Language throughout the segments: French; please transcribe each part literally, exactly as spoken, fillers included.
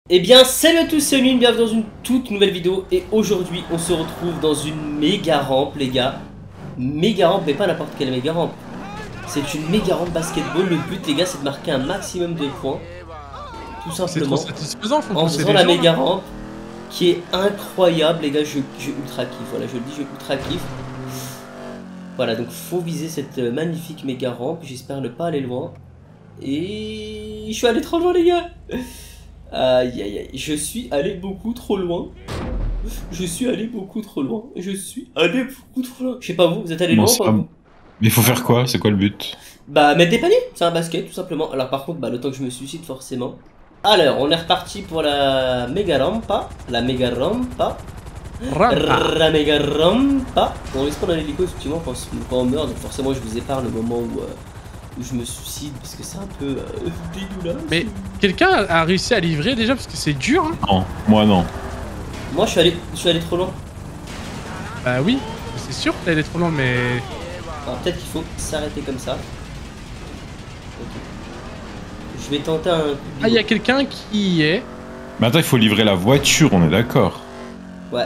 Eh bien, salut à tous, c'est Nune, bienvenue dans une toute nouvelle vidéo. Et aujourd'hui, on se retrouve dans une méga rampe, les gars. Méga rampe, mais pas n'importe quelle méga rampe. C'est une méga rampe basketball. Le but, les gars, c'est de marquer un maximum de points. Tout simplement. C'est trop satisfaisant, faut en faisant la méga rampe qui est incroyable, les gars. Je, je ultra kiffe. Voilà, je le dis, je ultra kiffe. Voilà, donc faut viser cette magnifique méga rampe. J'espère ne pas aller loin. Et je suis allé trop loin, les gars. Aïe aïe aïe, je suis allé beaucoup trop loin. Je suis allé beaucoup trop loin. Je suis allé beaucoup trop loin. Je sais pas vous, vous êtes allé bon, loin ou pas? Mais il faut faire quoi? C'est quoi le but? Bah mettre des paniers, c'est un basket tout simplement. Alors par contre, bah le temps que je me suicide forcément. Alors, on est reparti pour la méga rampa. La méga rampa. Rampa. La méga rampa. On risque dans l'hélico effectivement quand on meurt. Donc forcément je vous épargne le moment où... Euh, où je me suicide parce que c'est un peu euh, dégueulasse. Mais quelqu'un a réussi à livrer déjà parce que c'est dur hein. Non, moi non. Moi je suis allé, je suis allé trop loin. Bah oui, c'est sûr que t'es allé trop loin mais... Alors peut-être qu'il faut s'arrêter comme ça. Okay. Je vais tenter un... Ah il y a quelqu'un qui y est. Mais attends, il faut livrer la voiture, on est d'accord. Ouais.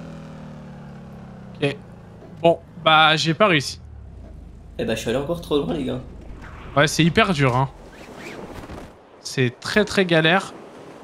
Ok. Bon, bah j'ai pas réussi. Eh bah je suis allé encore trop loin les gars. Ouais, c'est hyper dur, hein. C'est très très galère.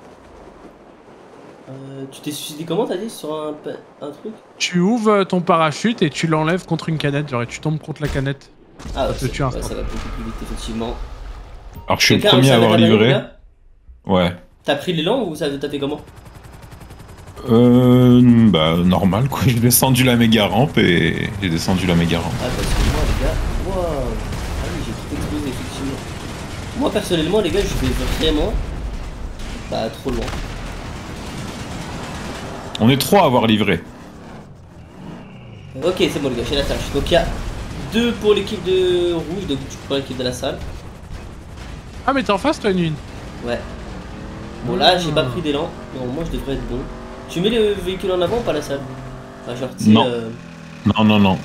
Euh, tu t'es suicidé comment t'as dit sur un, un truc? Tu ouvres ton parachute et tu l'enlèves contre une canette, genre et tu tombes contre la canette. Ah ok, ça te tue ouais, instant. ça va beaucoup plus vite effectivement. Alors je suis le premier à avoir livré. Ouais. T'as pris l'élan ou ça t'as fait comment? Euh... Bah normal quoi, j'ai descendu la méga rampe et j'ai descendu la méga rampe. Ah parce que moi les gars, waouh. Ah oui j'ai tout explosé effectivement. Moi personnellement les gars je vais vraiment... Bah trop loin. On est trois à avoir livré. Ok c'est bon les gars, j'ai la tâche. Donc il y a deux pour l'équipe de rouge, donc tu prends l'équipe de la salle. Ah mais t'es en face toi Nune? Ouais. Bon là j'ai pas pris d'élan, normalement je devrais être bon. Tu mets le véhicule en avant ou pas la salle? Enfin genre tu sais... Non. Euh... Non non non.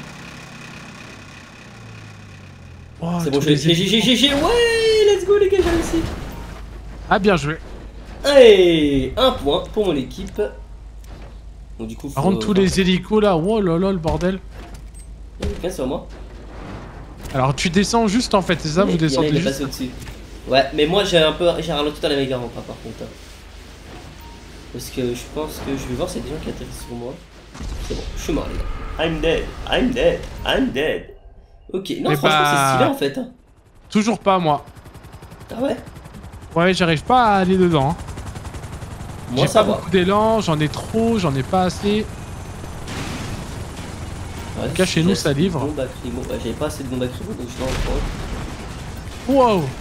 Oh, c'est bon, j'ai j'ai j'ai j'ai j'ai ouais, let's go les gars, j'ai réussi. Ah bien joué. Allez, un point pour mon équipe. Donc du coup faut... Par contre tous les hélicos là, oh là là le bordel. Il y a quelqu'un sur moi. Alors tu descends juste en fait, c'est ça, vous descendez il est juste. passé au-dessus. Ouais, mais moi j'ai un peu... j'ai ralenti dans la méga rampe par contre. Parce que je pense que je vais voir s'il y a des gens qui atterrissent sur moi. C'est bon, je suis mort les gars. I'm dead, I'm dead, I'm dead. Ok, non mais franchement bah... c'est stylé en fait. Toujours pas moi. Ah ouais? Ouais, j'arrive pas à aller dedans. Hein. Moi j'ai ça pas va. beaucoup d'élan, j'en ai trop, j'en ai pas assez. Ouais, en tout cas chez nous ça livre. Bombe à crimo. Bah, j'avais pas assez de bombes à crimo donc je vais en prendre. Wow.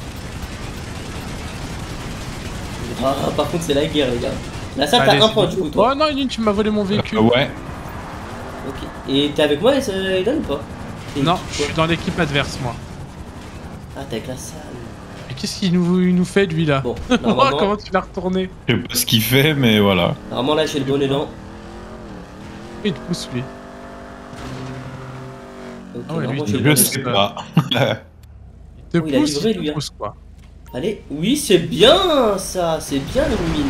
Ah, par contre c'est la guerre les gars. Là ça t'as un point du coup toi. Oh non Nune, tu m'as volé mon véhicule. Euh, ouais. Ok. Et t'es avec moi Eden ou pas? Non, je suis dans l'équipe adverse moi. Ah t'es avec la salle. Mais qu'est-ce qu'il nous, il nous fait lui là? Bon, normalement... Comment tu l'as retourné? Je sais pas ce qu'il fait mais voilà. Normalement là j'ai le bon élan. Il te pousse lui. Ok, ah ouais, lui, j'ai je le sais bon pas. Il te oh, il pousse, livré, il te lui, hein. pousse quoi. Allez, oui c'est bien ça, c'est bien le mine.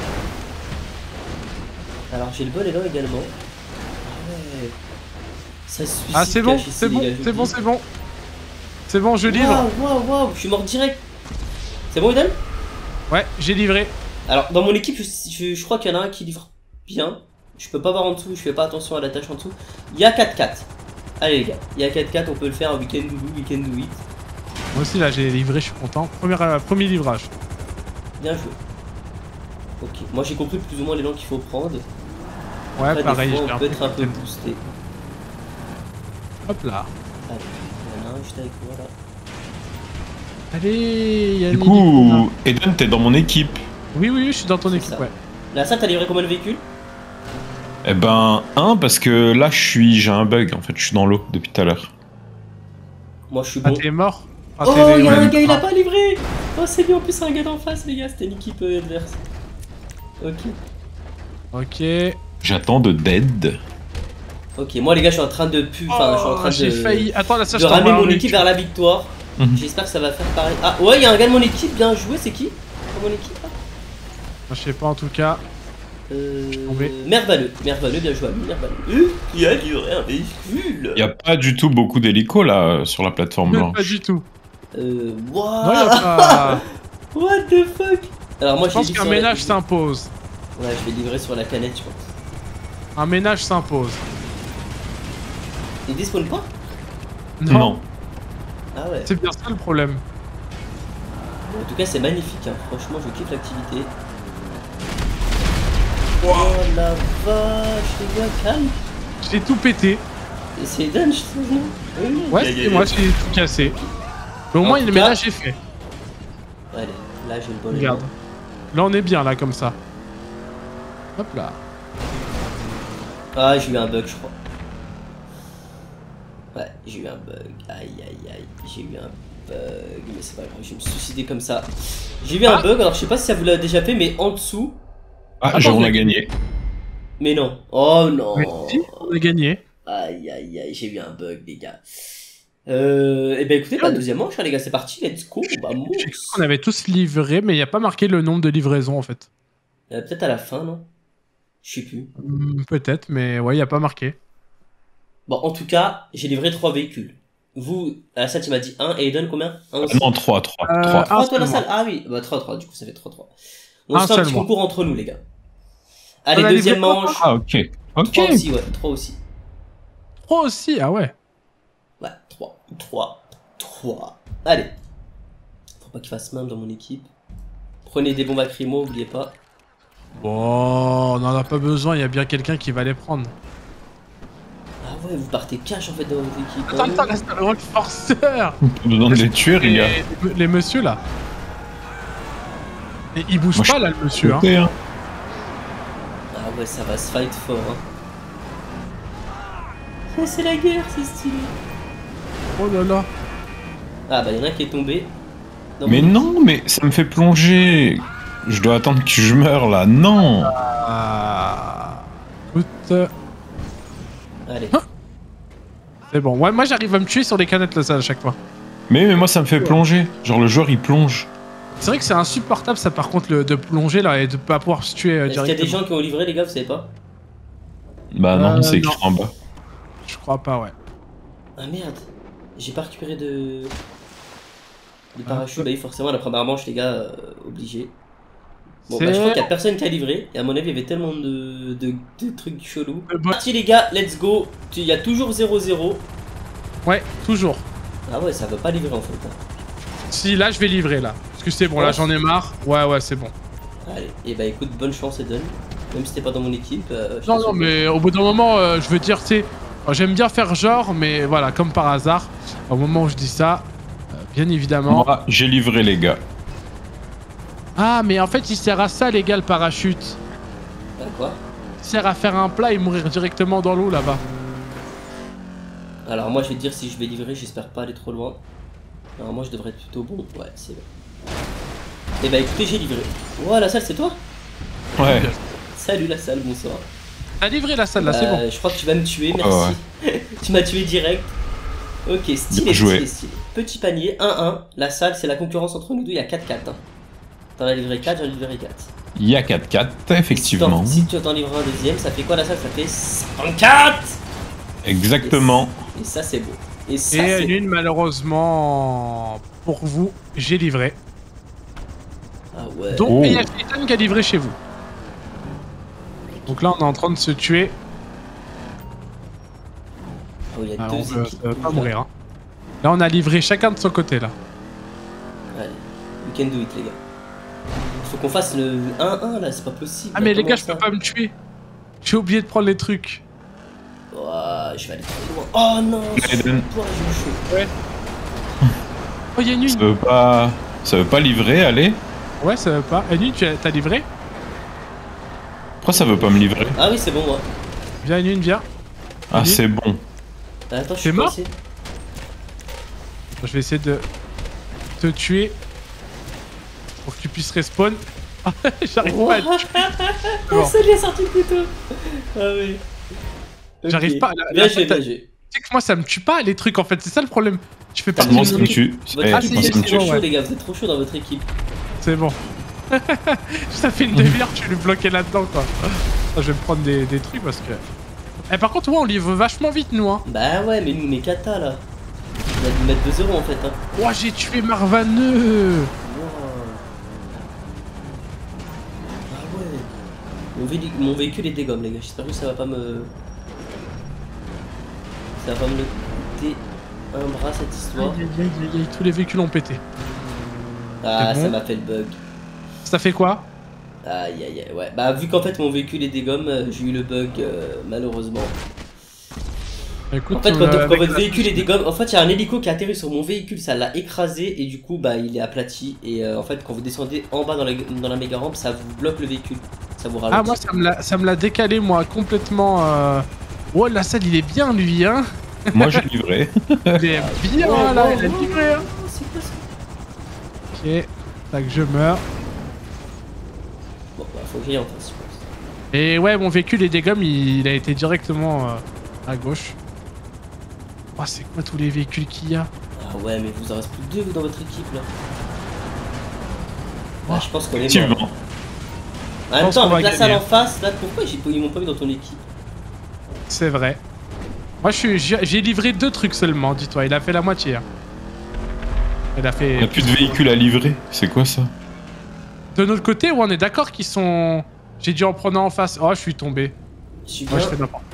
Alors j'ai le bon élan également. Ah ouais. Ça se Ah c'est bon, c'est bon, c'est bon, c'est bon. C'est bon, je livre. Waouh, waouh, waouh, je suis mort direct. C'est bon Eden? Ouais, j'ai livré. Alors dans mon équipe, je, je, je crois qu'il y en a un qui livre bien. Je peux pas voir en dessous, je fais pas attention à la tâche en dessous. Il y a quatre quatre. Allez les gars, il y a quatre quatre, on peut le faire un week-end doudou, week-end huit. Moi aussi là j'ai livré, je suis content. Premier, euh, premier livrage. Bien joué. Ok, moi j'ai compris plus ou moins l'élan qu'il faut prendre. Ouais, après, pareil, des fois, j'ai on un peut peu être un peu boosté. Hop là. Allez, il y en a un juste avec moi là. Allez, il y a Du coup, Eden t'es dans mon équipe. Oui, oui, oui, je suis dans ton équipe, ça. ouais. Là, ça, t'as livré combien de véhicules? Eh ben, un parce que là je suis... j'ai un bug en fait, je suis dans l'eau depuis tout à l'heure. Moi je suis Ah, bon. t'es mort? Ah, oh, il y a ouais, un gars, il a pas livré. Oh, c'est bien, en plus, c'est un gars d'en face, les gars, c'était une équipe euh, adverse. Ok. Ok. J'attends de dead. Ok, moi les gars, je suis en train de pu. Enfin, oh, je suis en train de. J'ai failli. Attends, là, ça, de je ramener mon un équipe vers la victoire. Mmh. J'espère que ça va faire pareil. Ah, ouais, il y a un gars de mon équipe, bien joué, c'est qui? Mon équipe là Je sais pas en tout cas. Euh... tombé. Mervaleux, Mervaleux, bien joué à lui, Mervaleux. Euh, il a livré un véhicule. Y a pas du tout beaucoup d'hélicos là sur la plateforme Même blanche. pas du tout. Euh... Non, y a What pas... What the fuck. Alors moi Je je pense l'ai dit qu'un sur la- ménage s'impose. Ouais, je vais livrer sur la canette, je pense. Un ménage s'impose. Il despawn pas? Non. Ah ouais. C'est bien ça le problème. En tout cas, c'est magnifique, hein. Franchement, je kiffe l'activité. Wow. Oh la vache, les gars, calme. J'ai tout pété. Et c'est Dunch, ça, non? Oui, Ouais, aïe, c'est aïe, moi aïe. j'ai tout cassé. Mais au En moins tout le cas- ménage est fait. Allez, là j'ai le bon Regarde. élément. Là on est bien là comme ça. Hop là. Ah, j'ai eu un bug, je crois. Ouais, j'ai eu un bug. Aïe, aïe, aïe. J'ai eu un bug. Mais c'est pas grave, je vais me suicider comme ça. J'ai eu un Ah. bug, alors je sais pas si ça vous l'a déjà fait, mais en dessous. Ah, Attends, j'ai- on mais- a gagné. Mais non. Oh non. Mais si, on a gagné. Aïe, aïe, aïe, j'ai eu un bug, les gars. Euh, et ben écoutez, bah, deuxième manche, hein, les gars, c'est parti, let's go. Bah, J'ai cru mousse. qu'on avait tous livré, mais il n'y a pas marqué le nombre de livraisons en fait. Euh, Peut-être à la fin, non? Je sais plus. Hmm, Peut-être, mais ouais, il n'y a pas marqué. Bon, en tout cas, j'ai livré trois véhicules. Vous, à la salle, tu m'as dit un, et Eden, combien? Un aussi? Non, trois, trois, Euh, trois. un trois, toi, la seulement. salle? Ah oui, bah trois, trois, du coup, ça fait trois, trois. On Un se fait un petit seulement. concours entre nous, les gars. Allez, On a deuxième livré trois, manche. Ah, ok. Ok. Trois aussi, ouais, trois aussi. Trois aussi, ah ouais. Ouais, trois, trois, trois. Allez. Faut pas qu'il fasse même dans mon équipe. Prenez des bombes lacrymo, oubliez pas. Bon, on n'en a pas besoin, il y a bien quelqu'un qui va les prendre. Ah ouais, vous partez cash en fait dans votre équipe. Attends, hein. attends, laisse le rôle forceur. Pas besoin de les tuer, les gars. Les, les messieurs là. Et il bouge Moi, pas je- là, le monsieur. Hein. Côté, hein. Ah ouais, ça va se fight fort. Hein. Oh, c'est la guerre, c'est stylé. Oh là là. Ah bah, y'en a un qui est tombé. dans Mais mon- non, mais ça me fait plonger. Je dois attendre que je meure là. Non. Ah. Écoute, euh, Allez. c'est bon. Ouais, moi j'arrive à me tuer sur les canettes là, ça à chaque fois. Mais, mais moi, ça me fait plonger. Genre, le joueur, il plonge. C'est vrai que c'est insupportable ça par contre le, de plonger là et de pas pouvoir se tuer euh, Est-ce qu'il y a des directement. gens qui ont livré, les gars, vous savez pas? Bah non, Euh, c'est écrit non. en bas. Je crois pas, ouais. Ah merde, j'ai pas récupéré de. de parachute. Bah oui, forcément, la première manche, les gars, euh, obligé. Bon, bah je crois qu'il y a personne qui a livré. Et à mon avis, il y avait tellement de, de, de trucs chelous. Euh, bah- Parti, les gars, let's go. Il y a toujours zéro zéro. Ouais, toujours. Ah ouais, ça veut pas livrer en fait. hein. Si, là je vais livrer là. Parce que c'est bon, là Ouais. j'en ai marre. Ouais, ouais, c'est bon. Allez, et bah écoute, bonne chance, Eden. Même si t'es pas dans mon équipe. euh, je Non, te non, souhaite- mais au bout d'un moment, euh, je veux dire, tu sais, j'aime bien faire genre, mais voilà, comme par hasard, au moment où je dis ça, euh, bien évidemment. Moi, j'ai livré, les gars. Ah, mais en fait, il sert à ça, les gars, le parachute. Ah, quoi? Il sert à faire un plat et mourir directement dans l'eau là-bas. Alors, moi, je vais te dire si je vais livrer, j'espère pas aller trop loin. Alors, moi, je devrais être plutôt bon. Ouais, c'est bon. Et bah écoutez, j'ai livré. Oh, la salle, c'est toi? Ouais. Salut la salle, bonsoir. T'as livré la salle là, c'est Euh, bon. Je crois que tu vas me tuer, merci. Tu m'as tué direct. Ok, stylé, Bien joué. stylé, stylé. Petit panier, un un. La salle, c'est la concurrence entre nous deux, il y a quatre quatre. Hein. T'en as livré quatre, j'en ai livré quatre. Il y a quatre quatre, effectivement. Si tu t'en livres un deuxième, ça fait quoi la salle? Ça fait cinquante-quatre. Exactement. Et ça, c'est beau. Et ça, Et c'est une, malheureusement, pour vous, j'ai livré. Ah ouais. Donc, Oh. il y a Shaitan qui a livré chez vous. Donc là, on est en train de se tuer. Oh, il y a Ah, deux on veut, équipes. ça va pas mourir. Hein. Là, on a livré chacun de son côté là. Allez, we can do it, les gars. Faut qu'on fasse le un un là, c'est pas possible. Ah, mais les Comment gars, je ça peux pas me tuer. J'ai oublié de prendre les trucs. Ouah, je vais aller trop loin. Oh non, Eden. toi, j'ai eu chaud. Oh, y'a une Ça veut pas... Ça veut pas livrer, allez. Ouais, ça va pas. Enu, tu as- t'as livré? Pourquoi ça veut pas me livrer? Ah oui, c'est bon, moi. Viens, Enu, viens. Ah, Enu. c'est bon. Ah, attends, je T'es suis mort coincé. Je vais essayer de te tuer pour que tu puisses respawn. J'arrive pas à te tuer. Ah, Bon. ça lui a sorti le couteau. Ah oui. Ok. J'arrive pas, la- Bien la- joué, la- bien joué. Tu sais que moi, ça me tue pas les trucs en fait, c'est ça le problème. Je fais Ah, partie moi, de ça mon me équipe. tue. Votre Eh, Ah, équipe si, moi, est ça me si, tue. trop ouais. chaud, les gars. Vous êtes trop chaud dans votre équipe. C'est bon. Ça fait une demi-heure que je suis bloqué là-dedans, quoi. Je vais me prendre des, des trucs parce que... Eh, par contre, ouais, on livre vachement vite, nous, hein. Bah ouais, mais nous, on est cata, là. On a dû mettre deux zéro, en fait, hein. Oh, j'ai tué Marvaneux. Wow. Ah ouais. Mon, vé mon véhicule est dégomme, les gars. J'espère que ça va pas me... Ça va pas me coûter un bras, cette histoire. Aïe, aïe, aïe, aïe, tous les véhicules ont pété. Ah, bon ça m'a fait le bug. Ça fait quoi? Aïe aïe aïe, ouais. Bah, vu qu'en fait mon véhicule est dégomme, j'ai eu le bug euh, malheureusement. Écoute, en fait, quand, euh, quand votre véhicule est dégomme, en fait, il y a un hélico qui a atterri sur mon véhicule, ça l'a écrasé et du coup, bah, il est aplati. Et euh, en fait, quand vous descendez en bas dans la, dans la méga rampe, ça vous bloque le véhicule. Ça vous ralentit. Ah, moi, ça me l'a décalé, moi, complètement. Euh... Oh, la salle, il est bien, lui, hein. Moi, j'ai livré. Il est bien, oh, là, oh, il a oh, livré, hein. oh, c'est quoi ça? Ok, tac, je meurs. Bon, bah, faut que j'y en fasse, je pense. Et ouais, mon véhicule est dégomme, il, il a été directement euh, à gauche. Oh, c'est quoi tous les véhicules qu'il y a? Ah ouais, mais vous en reste plus que deux, vous, dans votre équipe, là. Oh, Ah, je pense qu'on est Effectivement. mort. En même pense temps, qu'on avec va la salle gagner. en face, là, pourquoi ils m'ont pas mis dans ton équipe? C'est vrai. Moi, j'ai livré deux trucs seulement, dis-toi. Il a fait la moitié. Hein. Il a fait... On a plus de véhicules à livrer. C'est quoi ça? De notre côté, où on est d'accord qu'ils sont... J'ai dû en prendre un en face. Oh, je suis tombé. Je suis Moi, bien. je fais n'importe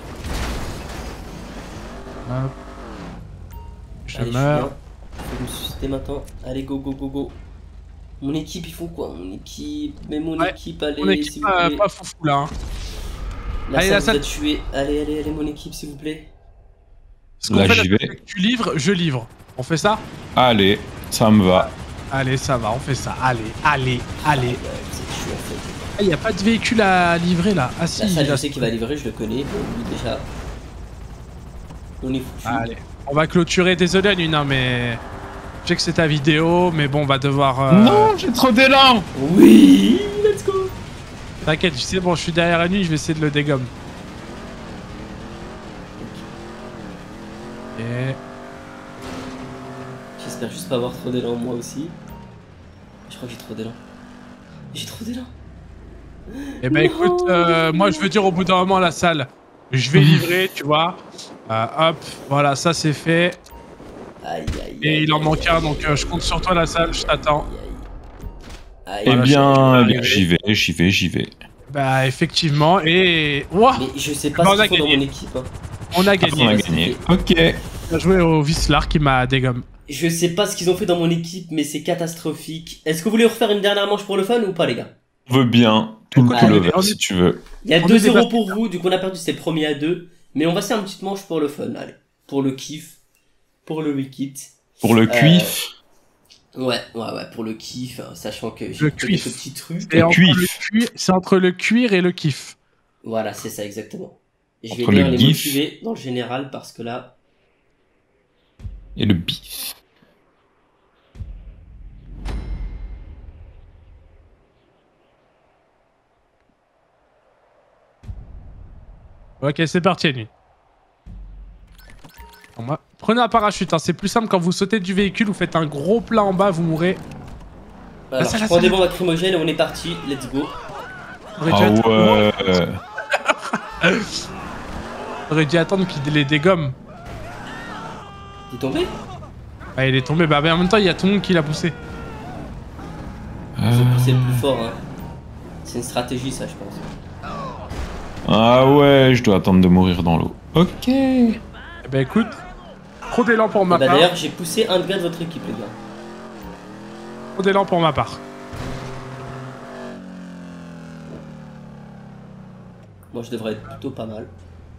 quoi. Hop. Je Allez, meurs. Je faut me susciter maintenant. Allez, go, go, go, go. Mon équipe, ils font quoi? Mon équipe... Mais mon Ouais, équipe, allez, Mon équipe s'il vous euh, plaît. pas foufou là. Hein. La Allez, salle la vous salle- a tué. Allez, allez, allez, mon équipe, s'il vous plaît. Ce qu'on Là, fait, j'y la- vais. tu livres, je livre. On fait ça? Allez, ça me va. Allez, ça va, on fait ça. Allez, allez, allez. Ouais, vous êtes chou, en fait. Il n'y a pas de véhicule à livrer là. Ah si, La salle, là, je sais qu'il va livrer, je le connais. Bon, lui, déjà... On est foutu. Allez, on va clôturer. Désolé, Nuna, mais... Je sais que c'est ta vidéo, mais bon, on va devoir... euh, Non, j'ai trop d'élan. Oui, let's go. T'inquiète, tu sais, bon, je suis derrière la nuit, je vais essayer de le dégommer. Ok. J'espère juste pas avoir trop d'élan, moi aussi. Je crois que j'ai trop d'élan. J'ai trop d'élan. Eh ben écoute, euh, moi je veux dire au bout d'un moment la salle, je vais livrer, tu vois. Euh, hop, voilà, ça c'est fait. Aïe, aïe, Et aïe, il en aïe, manque aïe, un, donc euh, je compte sur toi la salle, je t'attends. aïe, aïe. Eh Voilà, bien, je- eh bien, j'y vais, j'y vais, j'y vais. Bah effectivement, et... Ouah, Mais je sais pas Bah, ce on a qu'ils font dans gagné. mon équipe. Hein. on a On a gagné. gagné. Ok. On a joué au Vislar qui m'a dégommé. Je sais pas ce qu'ils ont fait dans mon équipe, mais c'est catastrophique. Est-ce que vous voulez refaire une dernière manche pour le fun ou pas, les gars? On veut bien. Tout le Écoute, tout on le est- verre, on est- si tu veux. Il y a On est deux zéro débattu, pour vous, du coup on a perdu, c'était le premier à deux. Mais on va faire une petite manche pour le fun, allez. Pour le kiff. Pour le wicked. Pour le cuif. Ouais, ouais, ouais, pour le kiff, hein, sachant que j'ai Le fait cuif. quelques petits trucs. C'est Le entre, cuif. le cuir- c'est entre le cuir et le kiff. Voilà, c'est ça exactement. Je vais Entre bien le les gif. motiver dans le général parce que là... Et le bif. Ok, c'est parti, nuit. Prenez un parachute, hein, c'est plus simple quand vous sautez du véhicule, vous faites un gros plat en bas, vous mourrez. Alors, ça, je là, prends ça, des là. bombes lacrymogènes et on est parti, let's go. J'aurais dû Ah attendre- ouais. J'aurais dû attendre qu'il les dégomme. T'es tombé? Ah, il est tombé, bah mais en même temps, il y a tout le monde qui l'a poussé. Ils ont poussé le Euh, plus fort, hein. C'est une stratégie, ça, je pense. Ah ouais, je dois attendre de mourir dans l'eau. Ok. Eh ben écoute, trop d'élan pour ma Et bah part. d'ailleurs, j'ai poussé un gars de votre équipe, les gars. Trop d'élan pour ma part. Moi, je devrais être plutôt pas mal.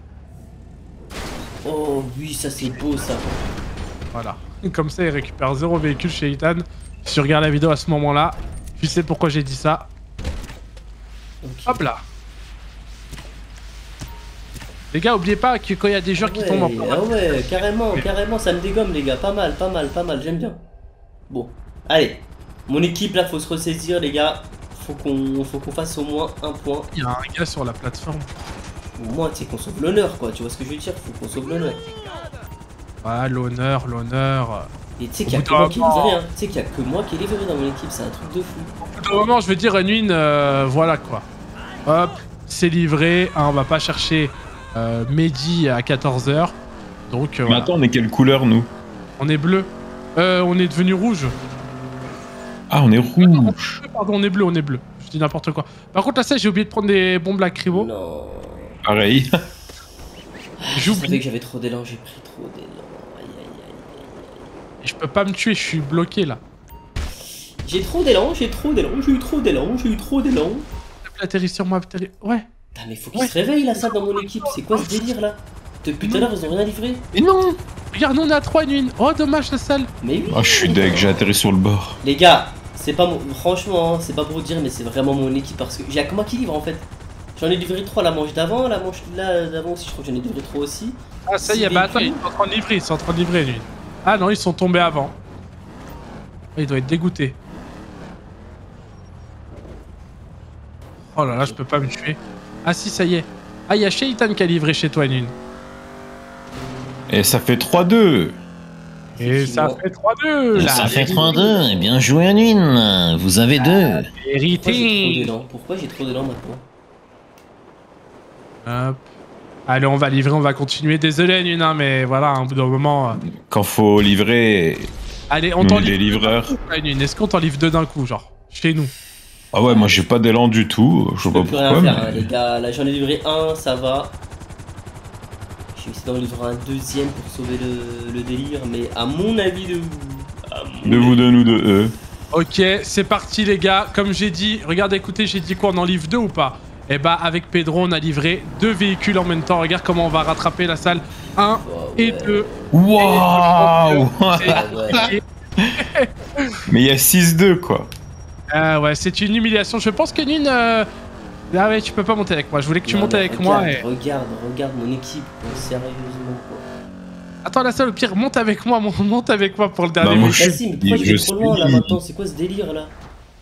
Oh oui, ça c'est beau, ça. Voilà. Comme ça, il récupère zéro véhicule chez Ethan. Si tu regardes la vidéo à ce moment-là, tu sais pourquoi j'ai dit ça. Ok. Hop là. Les gars, oubliez pas que quand il y a des joueurs qui Ouais, tombent en ah ouais, carrément, carrément, ça me dégomme, les gars. Pas mal, pas mal, pas mal, j'aime bien. Bon, allez. Mon équipe, là, faut se ressaisir, les gars. Faut qu'on faut qu'on fasse au moins un point. Il y a un gars sur la plateforme. Au moins, tu sais, qu'on sauve l'honneur, quoi. Tu vois ce que je veux dire? Faut qu'on sauve l'honneur. Ah, l'honneur, l'honneur. Et tu sais Au qu'il y a bout que moi d'un qui ai moment- livré, hein. Tu sais qu'il y a que moi qui ai livré dans mon équipe, c'est un truc de fou. Au bout le moment, je veux dire, Unwin, euh, voilà quoi. Hop, c'est livré. Hein, on va pas chercher euh, Mehdi à quatorze heures. Donc, euh, Mais voilà. attends, on est quelle couleur, nous? On est bleu. Euh, on est devenu rouge. Ah, on est rouge. Pardon, on est bleu, on est bleu. Je dis n'importe quoi. Par contre, là, ça, j'ai oublié de prendre des bombes lacrymo. Non. Pareil. Je J'oublie. savais que j'avais trop d'élan, j'ai pris trop d'élan. Aïe aïe aïe. Et je peux pas me tuer, je suis bloqué là. J'ai trop d'élan, j'ai trop d'élan, j'ai eu trop d'élan, j'ai eu trop d'élan. Atterris sur moi, atterris. Ouais. Putain, mais faut qu'ils Ouais. se réveillent là, ça, dans mon équipe. C'est quoi ce délire là? Depuis tout à l'heure, ils ont rien livré. Mais non. Regarde, nous on est à trois Unwin. Oh, dommage la salle. Mais oui. Oh, je suis deg, j'ai atterri sur le bord. Les gars, c'est pas mon. Franchement, hein, c'est pas pour dire, mais c'est vraiment mon équipe parce que j'ai que moi qui livre en fait. J'en ai livré trois la manche d'avant, la manche là d'avant aussi, je crois que j'en ai livré trois aussi. Ah, ça y est, Six bah attends, ils véhicules. sont en train de livrer, ils sont en train de livrer Unwin. Ah non, ils sont tombés avant. Il doit être dégoûté. Oh là là, je peux pas me tuer. Ah si, ça y est. Ah, il y a Shaitan qui a livré chez toi, Unwin. Et ça fait trois deux. Et ça Effectivement. fait trois deux là. Ça fait trois deux, et bien joué Unwin, vous avez deux. Pourquoi j'ai trop Vérité. d'élan? Pourquoi j'ai trop d'élan maintenant? Hop. Allez, on va livrer, on va continuer. Désolé, Unwin, hein, mais voilà, à un bout d'un moment. euh, Quand faut livrer, Allez, on nous t'en les livre. livreurs. Unwin, est-ce qu'on t'en livre deux d'un coup, genre, chez nous? Ah ouais, moi j'ai pas d'élan du tout. Je Je sais pas peux plus pourquoi. rien faire, hein, mais- les gars. Là, j'en ai livré un, ça va. Je vais essayer d'en livrer un deuxième pour sauver le, le délire, mais à mon avis de vous. à mon De vous avis- deux, nous de eux. Ok, c'est parti les gars. Comme j'ai dit, regardez, écoutez, j'ai dit quoi, on en livre deux ou pas? Eh bah avec Pedro, on a livré deux véhicules en même temps. Regarde comment on va rattraper la salle. Un Oh, et ouais. deux. Waouh. C'est- Ah ouais. Mais il y a six deux quoi. Ah ouais, c'est une humiliation. Je pense que Nune... euh, Ah ouais, tu peux pas monter avec moi. Je voulais que tu Non, montes mais avec regarde, moi. Et... Regarde, regarde mon équipe, quoi, sérieusement quoi. Attends, la salle, au pire, monte avec moi. mon- Monte avec moi pour le dernier Bah, moi, véhicule. je- Cassim, pourquoi je je vais trop loin là suis- maintenant? C'est quoi ce délire là?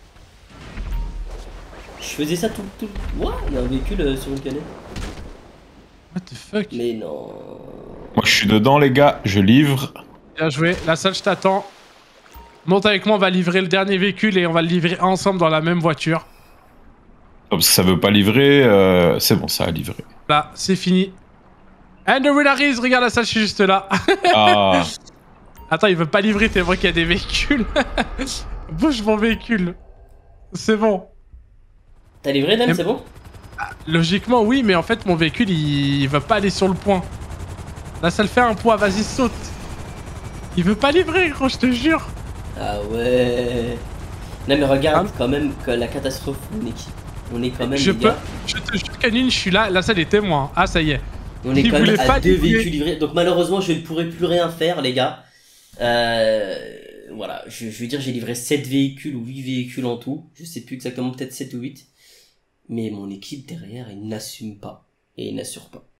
Je faisais ça tout tout. What? Il y a un véhicule euh, sur une canette. What the fuck? Mais non. Moi je suis dedans les gars, je livre. Bien joué. La salle, je t'attends. Monte avec moi, on va livrer le dernier véhicule et on va le livrer ensemble dans la même voiture. Oh, parce que ça veut pas livrer, euh, c'est bon, ça a livré. Là, c'est fini. And the winner is, regarde la salle, je suis juste là. Ah, Attends, il veut pas livrer, t'es vrai qu'il y a des véhicules. Bouge mon véhicule. C'est bon. T'as livré Dan, Mais- c'est bon? Logiquement, oui, mais en fait, mon véhicule, il, il veut pas aller sur le point. Là, ça le fait un poids, vas-y, saute. Il veut pas livrer, gros, je te jure. Ah ouais. Non mais regarde Hein? quand même que la catastrophe de mon équipe. On est quand même Je les peux. gars. Je te jure qu'Anune, je suis là, la salle est témoin. Ah, ça y est. On est Il quand même voulait à pas deux livrer. véhicules livrés. Donc malheureusement je ne pourrai plus rien faire les gars. Euh, voilà, je, je veux dire j'ai livré sept véhicules ou huit véhicules en tout. Je sais plus exactement, peut-être sept ou huit. Mais mon équipe derrière, il n'assume pas. Et il n'assure pas.